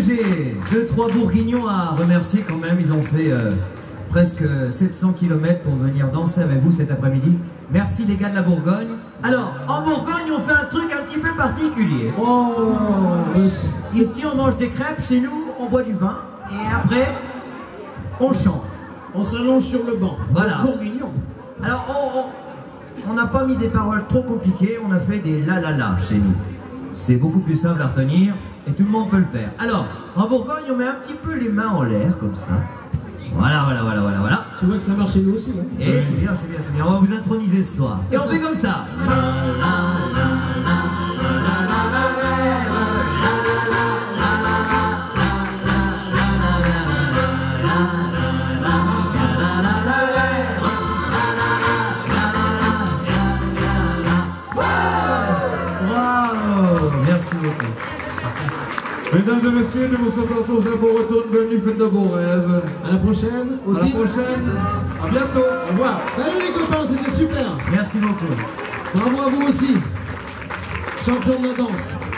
j'ai 2-3 bourguignons à remercier quand même. Ils ont fait presque 700 km pour venir danser avec vous cet après-midi. Merci les gars de la Bourgogne. Alors, en Bourgogne, on fait un truc un petit peu particulier. Oh, ici, on mange des crêpes, chez nous, on boit du vin. Et après, on chante. On s'allonge sur le banc. Voilà. Bourguignon. Alors, on n'a pas mis des paroles trop compliquées, on a fait des la la la chez nous. C'est beaucoup plus simple à retenir et tout le monde peut le faire. Alors, en Bourgogne, on met un petit peu les mains en l'air, comme ça. Voilà. Tu vois que ça marche chez nous aussi, hein? Et c'est bien. On va vous introniser ce soir. Et on fait comme ça. Merci beaucoup. Mesdames et messieurs, nous vous souhaitons tous un bon retour, une bonne nuit, faites de beaux rêves. À la prochaine. À la prochaine. À bientôt. Au revoir. Salut les copains, c'était super. Merci beaucoup. Bravo à vous aussi. Champion de la danse.